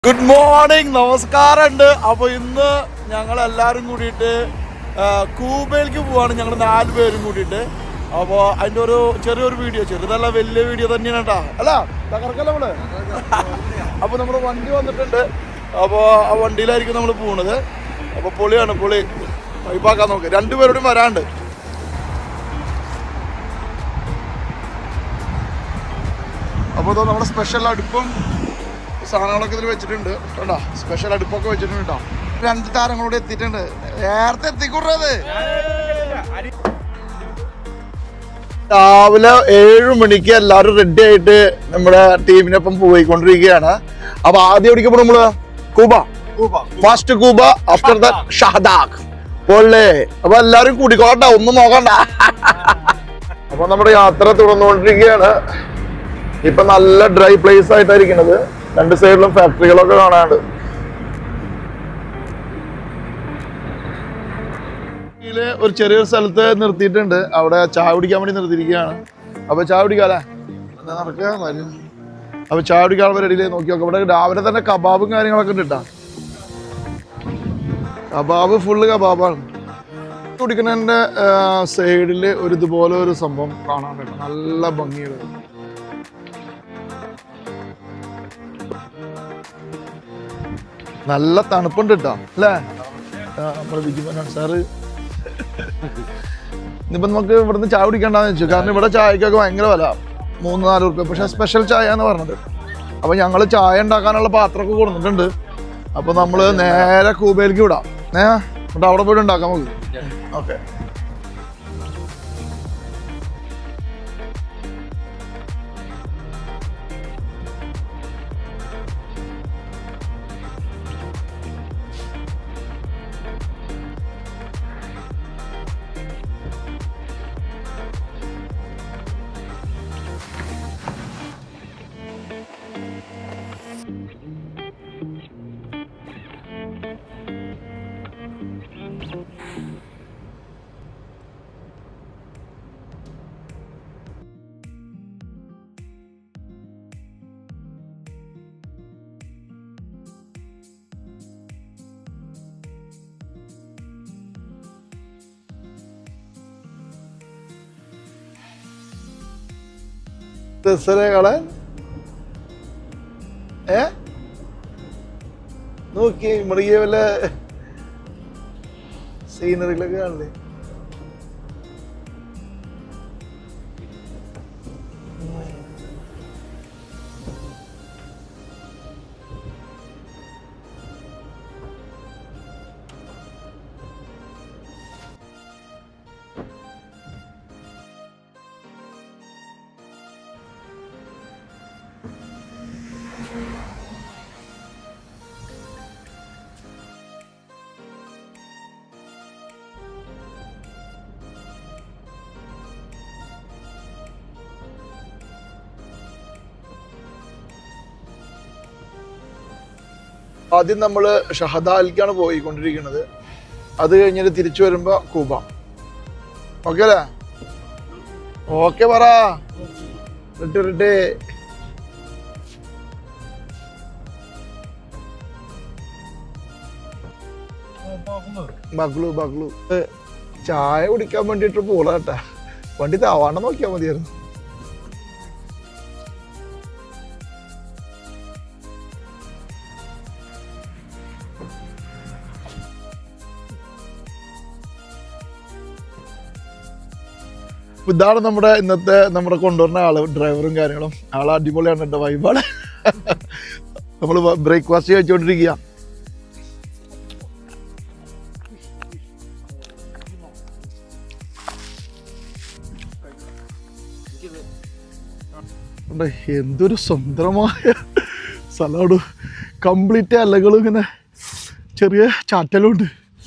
Good morning, നമസ്കാരമുണ്ട്. അപ്പോൾ ഇന്ന് ഞങ്ങൾ എല്ലാവരും കൂടിയിട്ട് കൂബയിലേക്ക് പോവാണ്. ഞങ്ങൾ 4 പേരും കൂടിയിട്ട്. അപ്പോൾ അതിൻ്റെ ഒരു ചെറിയൊരു വീഡിയോ, ചെറുതല്ല വലിയ വീഡിയോ തന്നെയാണ് കേട്ടോ. അല്ല തകർക്കല്ല നമ്മള്. അപ്പോൾ നമ്മുടെ വണ്ടി വന്നിട്ടുണ്ട്. അപ്പോൾ ആ വണ്ടിയിലായിരിക്കും നമ്മൾ പോകുന്നത്. അപ്പോൾ പൊളിയാണ്, പൊളി വൈപ്പാക്കാൻ നോക്ക്. 2 പേരോടും വരാണ്ട്. അപ്പോൾ നമ്മുടെ സ്പെഷ്യൽ അടുപ്പും സാധനങ്ങളൊക്കെ ഇതിൽ വെച്ചിട്ടുണ്ട് കേട്ടോ. സ്പെഷ്യൽ അടുപ്പൊക്കെ വെച്ചിട്ടുണ്ട് കേട്ടോ. 2 താരങ്ങളോട് എത്തിയിട്ടുണ്ട്. നേരത്തെ എത്തിക്കൂടത്. രാവിലെ 7 മണിക്ക് എല്ലാവരും റെഡി ആയിട്ട് നമ്മുടെ ടീമിനൊപ്പം പോയിക്കൊണ്ടിരിക്കുകയാണ്. അപ്പൊ ആദ്യം എവിടേക്ക് പോകണം നമ്മള്? Quba. First Quba, after that ഷഹദാഖ്. പൊള്ളേ. അപ്പൊ എല്ലാരും കൂടിക്കോട്ടെ, ഒന്നും നോക്കണ്ട. അപ്പൊ നമ്മുടെ യാത്ര തുടർന്നുകൊണ്ടിരിക്കുകയാണ്. ഇപ്പൊ നല്ല ഡ്രൈ പ്ലേസ് ആയിട്ടായിരിക്കണത്. 2 സൈഡിലും ഫാക്ടറികളൊക്കെ കാണാനുണ്ട്. ഒരു ചെറിയൊരു സ്ഥലത്ത് നിർത്തിയിട്ടുണ്ട്. അവിടെ ചായ കുടിക്കാൻ വേണ്ടി നിർത്തിയിരിക്കുകയാണ്. അപ്പൊ ചായ കുടിക്കാല്ലേ, നടക്കുക. അപ്പൊ ചായ കുടിക്കാനുള്ള റെഡിയിലേ നോക്കി നോക്കാം. ഇവിടെ രാവിലെ തന്നെ കബാബും കാര്യങ്ങളൊക്കെ ഉണ്ട് കേട്ടോ. Kebab full കബാബാണ്. കുടിക്കുന്നതിന്റെ സൈഡില് ഒരു ഇതുപോലെ ഒരു സംഭവം കാണാൻ പറ്റും. നല്ല ഭംഗിയുള്ളത്. നല്ല തണുപ്പുണ്ട് കേട്ടോ അല്ലേ? നമ്മുടെ ബിജുമോൻ സാറ് ഇന്നിപ്പോ നമുക്ക് ഇവിടുന്ന് ചായ കുടിക്കണ്ടെന്ന് വെച്ചു. കാരണം ഇവിടെ ചായക്കൊക്കെ ഭയങ്കര വില, 3-4 രൂപ. പക്ഷെ സ്പെഷ്യൽ ചായ എന്ന് പറഞ്ഞത്. അപ്പൊ ഞങ്ങള് ചായ ഉണ്ടാക്കാനുള്ള പാത്രമൊക്കെ കൊടുത്തിട്ടുണ്ട്. അപ്പൊ നമ്മള് നേരെ കൂബയിലേക്ക് വിടാം. എന്നിട്ട് അവിടെ പോയിട്ട് ഉണ്ടാക്കാൻ നമുക്ക്. ഓക്കെ. കളൻ നോക്കി മൃഗീയ വല്ല സീനറികളൊക്കെ കാണില്ലേ? ആദ്യം നമ്മൾ ഷഹദാഖിലേക്കാണ് പോയിക്കൊണ്ടിരിക്കുന്നത്. അത് കഴിഞ്ഞിട്ട് തിരിച്ചു വരുമ്പോ കൂബ. ഓക്കെ അല്ലേ? ഓക്കെ പറ. റിട്ടേ ബഗ്ലു ബഗ്ലു. ചായ കുടിക്കാൻ വേണ്ടിട്ട് പോളാട്ടാ. വണ്ടി താവാണ്ട നോക്കിയാ മതിയായിരുന്നു. ഇതാണ് നമ്മുടെ ഇന്നത്തെ നമ്മുടെ കൊണ്ടുവരുന്ന ആള്, ഡ്രൈവറും കാര്യങ്ങളും. ആള് അടിപൊളിയാണ് കേട്ടോ, വൈബാണ്. നമ്മൾ ബ്രേക്ക്ഫാസ്റ്റ് കഴിച്ചുകൊണ്ടിരിക്കുക. എന്തൊരു സുന്ദരമായ സ്ഥലമാണ്. കംപ്ലീറ്റ് അലകളും ഇങ്ങനെ ചെറിയ ചാറ്റലുണ്ട്.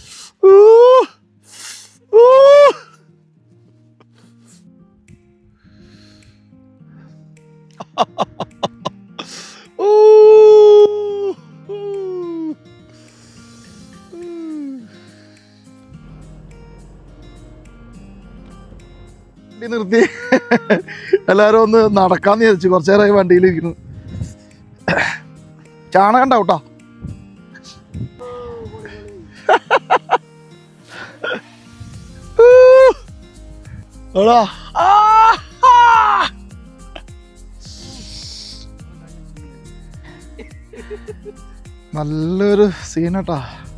നിർത്തി എല്ലാവരും ഒന്ന് നടക്കാന്ന് വിചാരിച്ചു. കുറച്ചു നേരമായി വണ്ടിയിലിരിക്കുന്നു. ചാണകം ഉണ്ടാവും കേട്ടോ. നല്ലൊരു സീനട്ടാ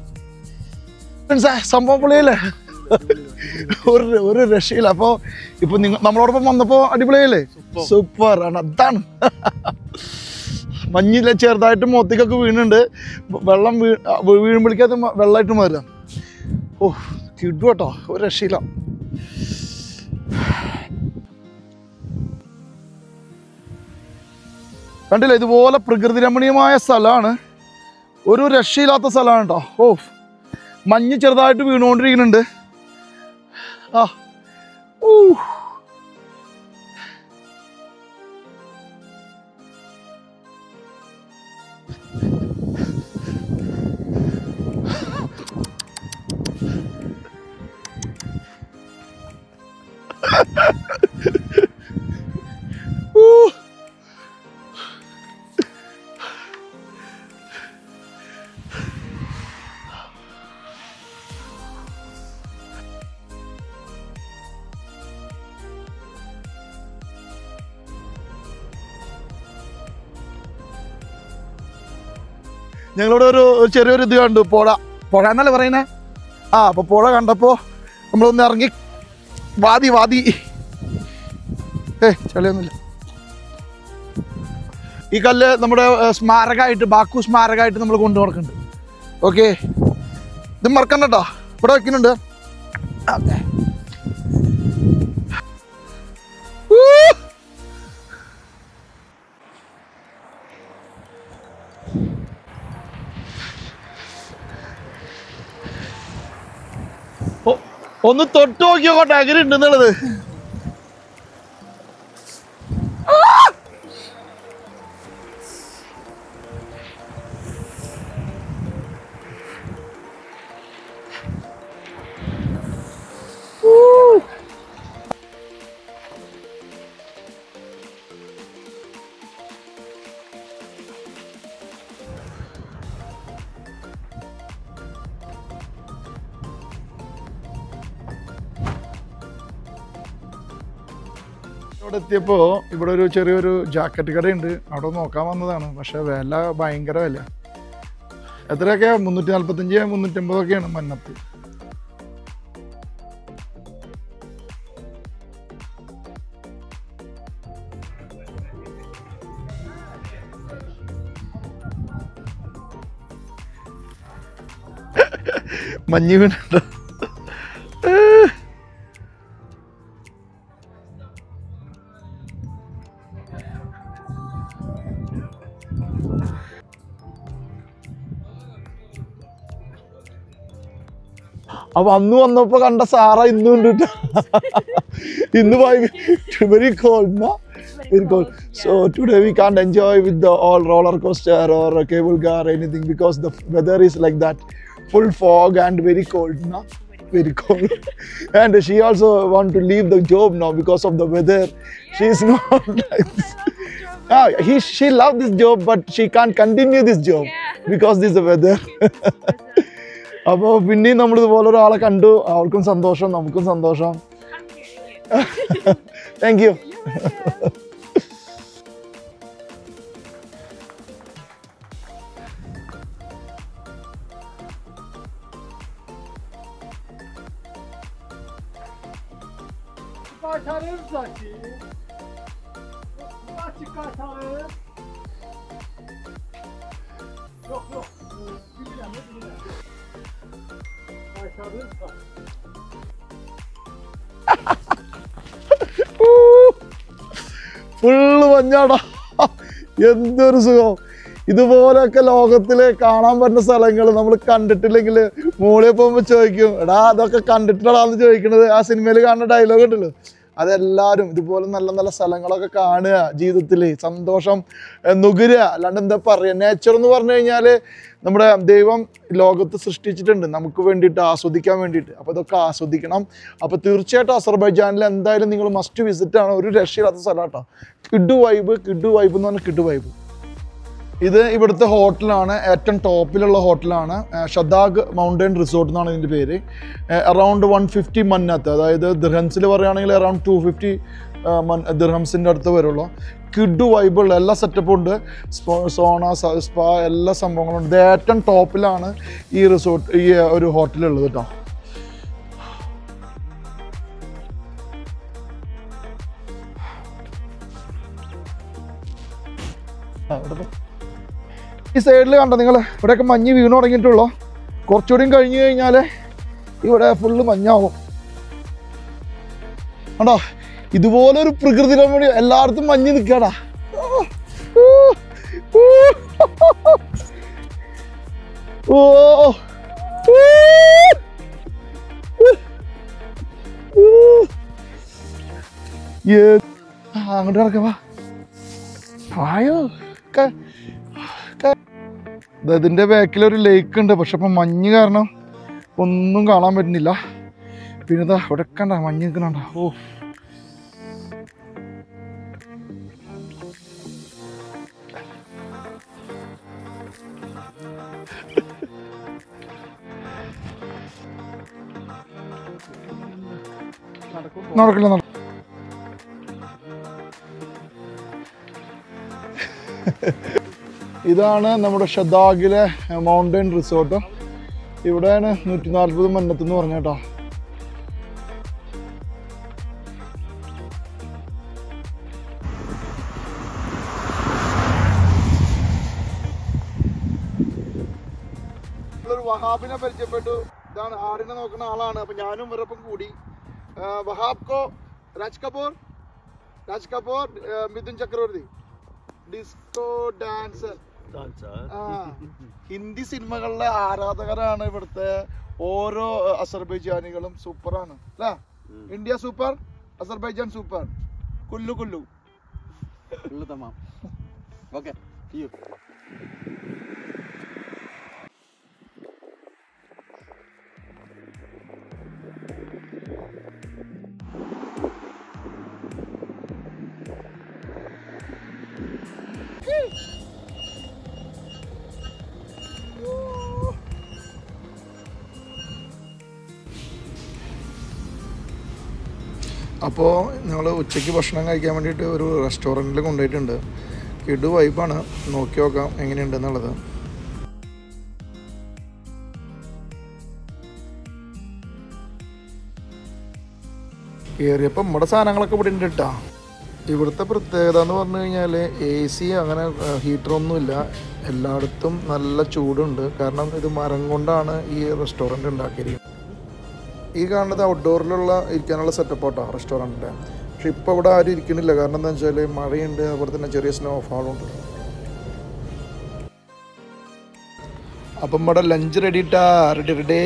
സംഭവം പൊളിയല്ലേ. ഒരു രക്ഷയില്ല. അപ്പോൾ ഇപ്പൊ നമ്മളോടൊപ്പം വന്നപ്പോ അടിപൊളിയല്ലേ? സൂപ്പർ ആണ്. അതാണ് മഞ്ഞില്ല, ചെറുതായിട്ട് മുഖത്തേക്കൊക്കെ വീണുണ്ട്. വെള്ളം വീഴുമ്പോഴേക്കത് വെള്ളമായിട്ട് മാറുക. ഓ കിട്ടു കേട്ടോ, ഒരു രക്ഷയില്ല. കണ്ടില്ല, ഇതുപോലെ പ്രകൃതി രമണീയമായ സ്ഥലമാണ്. ഒരു രക്ഷയില്ലാത്ത സ്ഥലമാണ് കേട്ടോ. ഓ മഞ്ഞ് ചെറുതായിട്ട് വീണുകൊണ്ടിരിക്കുന്നുണ്ട്. ആ ഓ ഞങ്ങളിവിടെ ഒരു ചെറിയൊരു ഇത് കണ്ടു. പുഴ എന്നല്ലേ പറയുന്നേ? ആ അപ്പൊ പുഴ കണ്ടപ്പോ നമ്മളൊന്ന് ഇറങ്ങി വാതി ചളിയൊന്നുമില്ല. ഈ കല്ല് നമ്മുടെ സ്മാരകമായിട്ട്, ബാക്കു സ്മാരകമായിട്ട് നമ്മൾ കൊണ്ടു നടക്കുന്നുണ്ട്. ഓക്കെ, ഇത് മറക്കണ്ട കേട്ടോ, ഇവിടെ വെക്കുന്നുണ്ട്. ഓക്കെ ഒന്ന് തൊട്ട് നോക്കിയോട്ടെ എങ്ങനെ ഉണ്ടെന്നുള്ളത്. ഇവിടെ എത്തിയപ്പോൾ ഇവിടെ ഒരു ചെറിയൊരു ജാക്കറ്റ് കടയുണ്ട്. അവിടെ നോക്കാൻ വന്നതാണ്. പക്ഷെ വില ഭയങ്കര വില. എത്രയൊക്കെ? 345 350 മന്നത്ത്. മഞ്ഞ് വീണുണ്ടോ? അപ്പൊ അന്ന് വന്നപ്പോ കണ്ട സാറ ഇന്നും ഉണ്ട്. ഇന്ന് very cold, no? Very cold. So today we can't enjoy with the all roller coaster or a cable car or anything because the weather is like that, full fog and very cold, no? Very cold. And she also want to leave the job now because of the weather. She's not like this. She loves this job but she can't continue this job because this is the weather. അപ്പോൾ പിന്നെയും നമ്മളിതുപോലെ ഒരാളെ കണ്ടു. അവൾക്കും സന്തോഷം, നമുക്കും സന്തോഷം. Thank you. Full മഞ്ഞാടാ. എന്തൊരു സുഖം. ഇതുപോലെയൊക്കെ ലോകത്തില് കാണാൻ പറ്റുന്ന സ്ഥലങ്ങൾ നമ്മൾ കണ്ടിട്ടില്ലെങ്കിൽ മോളിൽ പോകുമ്പോൾ ചോദിക്കും, എടാ അതൊക്കെ കണ്ടിട്ടാണെന്ന് ചോദിക്കണത്. ആ സിനിമയിൽ കാണുന്ന ഡയലോഗ് ഉണ്ടല്ലോ, അതെല്ലാവരും ഇതുപോലെ നല്ല നല്ല സ്ഥലങ്ങളൊക്കെ കാണുക, ജീവിതത്തിൽ സന്തോഷം നുകരുക. അല്ലാണ്ട് എന്താ പറയുക, നേച്ചർ എന്ന് പറഞ്ഞു കഴിഞ്ഞാൽ നമ്മുടെ ദൈവം ലോകത്ത് സൃഷ്ടിച്ചിട്ടുണ്ട് നമുക്ക് വേണ്ടിയിട്ട്, ആസ്വദിക്കാൻ വേണ്ടിയിട്ട്. അപ്പോൾ ഇതൊക്കെ ആസ്വദിക്കണം. അപ്പോൾ തീർച്ചയായിട്ടും അസർബൈജാനിൽ എന്തായാലും നിങ്ങൾ മസ്റ്റ് വിസിറ്റ് ആണ്. ഒരു രക്ഷയില്ലാത്ത സ്ഥലം കേട്ടോ. കിഡു വൈബ് എന്ന് പറഞ്ഞാൽ കിഡു വൈബ്. ഇത് ഇവിടുത്തെ ഹോട്ടലാണ്, ഏറ്റവും ടോപ്പിലുള്ള ഹോട്ടലാണ്. ഷദാഗ് മൗണ്ടൻ റിസോർട്ട് എന്നാണ് ഇതിൻ്റെ പേര്. അറൗണ്ട് 150 മന്നത്ത്, അതായത് ദിർഹംസിൽ പറയുകയാണെങ്കിൽ അറൗണ്ട് 250 ദിർഹംസിൻ്റെ അടുത്ത് വരുള്ളൂ. കിഡ് വൈബുള്ള എല്ലാ സെറ്റപ്പും ഉണ്ട്. സോണ, സ്പാ, എല്ലാ സംഭവങ്ങളും ഉണ്ട്. ഇത് ഏറ്റവും ടോപ്പിലാണ് ഈ റിസോർട്ട്, ഈ ഒരു ഹോട്ടലുള്ളത് കേട്ടോ. ഈ സൈഡിൽ കണ്ടോ നിങ്ങൾ, ഇവിടെയൊക്കെ മഞ്ഞ് വീണ് തുടങ്ങിയിട്ടുള്ളൂ. കുറച്ചുകൂടിയും കഴിഞ്ഞ് കഴിഞ്ഞാൽ ഇവിടെ ഫുള്ള് മഞ്ഞാവും. കണ്ടോ, ഇതുപോലൊരു പ്രകൃതി രമണീയ എല്ലായിടത്തും മഞ്ഞ് നിൽക്കാടാ. ഓ അങ്ങോട്ട് കിടക്കവാ. ആയോ, ഇതിൻ്റെ ബാക്കിലൊരു ലേക്ക് ഉണ്ട്. പക്ഷെ ഇപ്പം മഞ്ഞ് കാരണം ഒന്നും കാണാൻ പറ്റുന്നില്ല. പിന്നെ ഇതാ ഇവിടെ കണ്ട മഞ്ഞ് നിൽക്കണണ്ട. ഓ, നടക്കില്ല. ഇതാണ് നമ്മുടെ ഷദാഗിലെ മൗണ്ടൻ റിസോർട്ട്. ഇവിടെയാണ് 140 മന്നത്ത് എന്ന് പറഞ്ഞ കേട്ടോ. വഹാബിനെ പരിചയപ്പെട്ടു. ഇതാണ് ആടിനെ നോക്കുന്ന ആളാണ്. അപ്പൊ ഞാനും ഇവരൊപ്പം കൂടി. വഹാബ് കോ രാജ് കപൂർ മിഥുൻ ചക്രവർത്തി ഡിസ്കോ ഡാൻസർ. ഹിന്ദി സിനിമകളിലെ ആരാധകരാണ് ഇവിടുത്തെ ഓരോ അസർബൈജാനികളും. സൂപ്പറാണ് അല്ലേ? ഇന്ത്യ സൂപ്പർ, അസർബൈജാൻ സൂപ്പർ, കുല്ലു കുല്ലു തമാം. ഓക്കെ. അപ്പോൾ ഞങ്ങൾ ഉച്ചയ്ക്ക് ഭക്ഷണം കഴിക്കാൻ വേണ്ടിയിട്ട് ഒരു റെസ്റ്റോറൻറ്റിൽ കൊണ്ടുപോയിട്ടുണ്ട്. കിഡ് വൈബാണ്, നോക്കി നോക്കാം എങ്ങനെയുണ്ടെന്നുള്ളത്. കയറിയപ്പോൾ നമ്മുടെ സാധനങ്ങളൊക്കെ ഇവിടെ ഉണ്ട് കേട്ടോ. ഇവിടുത്തെ പ്രത്യേകത എന്ന് പറഞ്ഞു കഴിഞ്ഞാൽ AC അങ്ങനെ ഹീറ്ററൊന്നുമില്ല. എല്ലായിടത്തും നല്ല ചൂടുണ്ട്. കാരണം ഇത് മരം കൊണ്ടാണ് ഈ റെസ്റ്റോറൻറ്റ് ഉണ്ടാക്കിയിരിക്കുന്നത്. ഈ കാണുന്നത് ഔട്ട്ഡോറിലുള്ള ഇരിക്കാനുള്ള സെറ്റപ്പോട്ടോ റെസ്റ്റോറൻറ്റിൻ്റെ. പക്ഷെ ഇപ്പോൾ ഇവിടെ ആരും ഇരിക്കണില്ല. കാരണം എന്താ വെച്ചാൽ മഴയുണ്ട്, അതുപോലെ തന്നെ ചെറിയ സ്നോഫാളുണ്ട്. അപ്പം ഇവിടെ ലഞ്ച് റെഡിട്ടാ, റെഡി.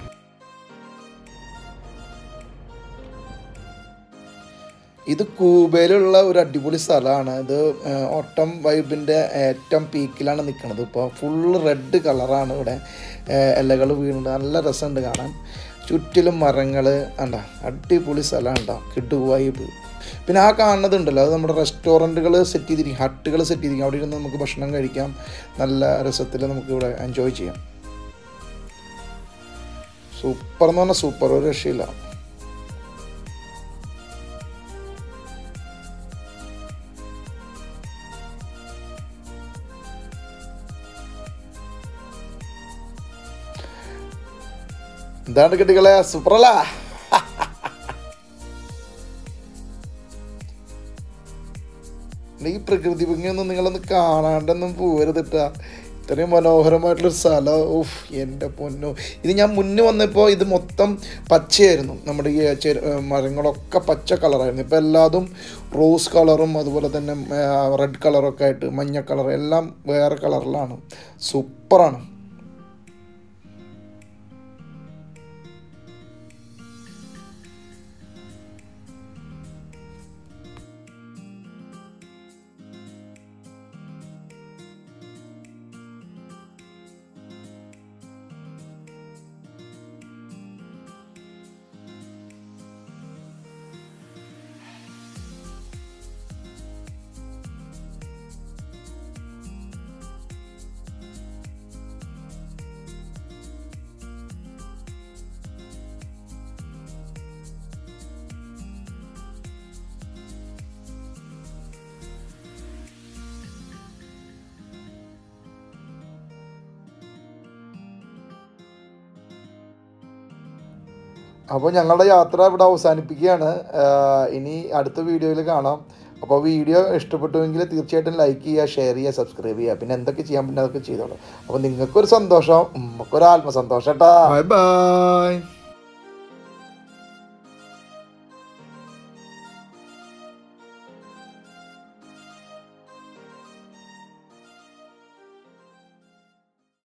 ഇത് കൂബയിലുള്ള ഒരു അടിപൊളി സ്ഥലമാണ്. ഇത് ഓട്ടം വൈബിൻ്റെ ഏറ്റവും പീക്കിലാണ് നിൽക്കുന്നത്. ഇപ്പോൾ ഫുള്ള് റെഡ് കളറാണ് ഇവിടെ, ഇലകൾ വീണുണ്ട്. നല്ല രസമുണ്ട് കാണാൻ. ചുറ്റിലും മരങ്ങൾ കണ്ട, അടിപൊളി സ്ഥലമാണ് കേട്ടോ. Kid vibe. പിന്നെ ആ കാണുന്നതുണ്ടല്ലോ, അത് നമ്മുടെ റെസ്റ്റോറൻറ്റുകൾ സെറ്റ് ചെയ്തിരിക്കും, ഹട്ടുകൾ സെറ്റ് ചെയ്തിരിക്കും. അവിടെ ഇരുന്ന് നമുക്ക് ഭക്ഷണം കഴിക്കാം. നല്ല രസത്തിൽ നമുക്ക് ഇവിടെ എൻജോയ് ചെയ്യാം. സൂപ്പർ എന്ന് പറഞ്ഞാൽ സൂപ്പർ, ഒരു രക്ഷയില്ല. എന്താണ് കുട്ടികളെ, സൂപ്പറല്ല? ഈ പ്രകൃതി ഭംഗിയൊന്നും നിങ്ങളൊന്ന് കാണാണ്ടൊന്നും പോരുതിട്ടാ. ഇത്രയും മനോഹരമായിട്ടുള്ളൊരു സ്ഥലം. ഓഫ് എൻ്റെ പൊന്നോ. ഇത് ഞാൻ മുന്നേ വന്നപ്പോൾ ഇത് മൊത്തം പച്ചയായിരുന്നു. നമ്മുടെ ഈ മരങ്ങളൊക്കെ പച്ച കളറായിരുന്നു. ഇപ്പോൾ എല്ലാതും റോസ് കളറും അതുപോലെ തന്നെ റെഡ് കളറൊക്കെ ആയിട്ട്, മഞ്ഞ കളർ എല്ലാം വേറെ കളറിലാണ്. സൂപ്പറാണ്. അപ്പോൾ ഞങ്ങളുടെ യാത്ര ഇവിടെ അവസാനിപ്പിക്കുകയാണ്. ഇനി അടുത്ത വീഡിയോയിൽ കാണാം. അപ്പോൾ വീഡിയോ ഇഷ്ടപ്പെട്ടുവെങ്കിൽ തീർച്ചയായിട്ടും ലൈക്ക് ചെയ്യുക, ഷെയർ ചെയ്യുക, സബ്സ്ക്രൈബ് ചെയ്യുക. പിന്നെ എന്തൊക്കെ ചെയ്യാൻ പറ്റുന്ന അതൊക്കെ ചെയ്തോളൂ. അപ്പോൾ നിങ്ങൾക്കൊരു സന്തോഷം, നമുക്കൊരു ആത്മസന്തോഷം കേട്ടോ. Bye by.